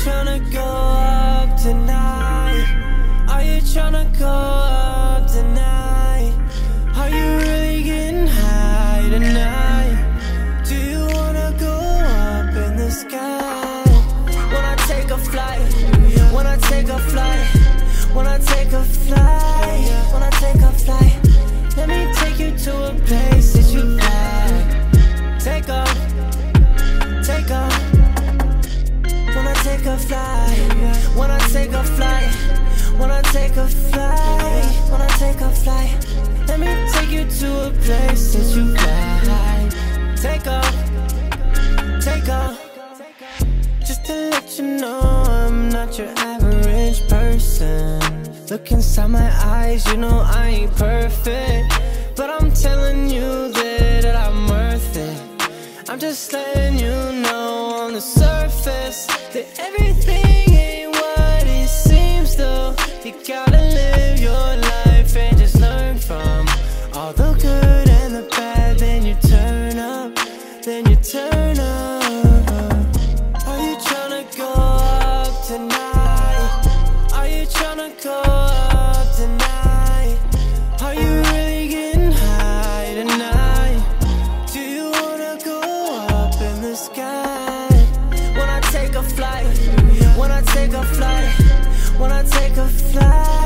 tryna go up tonight? Are you tryna go up tonight? Are you really getting high tonight? Do you wanna go up in the sky? When I take a flight, when I take a flight, when I take a flight, when I take a flight, let me take you to a place that you like. Take off, take off. When I take a flight, when I take a flight, when I take a flight, when I take a flight, let me take you to a place that you like. Take off, take off. Just to let you know I'm not your average person. Look inside my eyes, you know I ain't perfect, but I'm telling you that I'm worth it. I'm just letting you know on the surface that everything ain't what it seems though. You gotta live your life and just learn from all the good and the bad. Then you turn up, then you turn up. Are you tryna go up tonight? Are you tryna go up tonight? Are you really getting high tonight? Do you wanna go up in the sky? When I take a flight, when I take a flight, when I take a flight,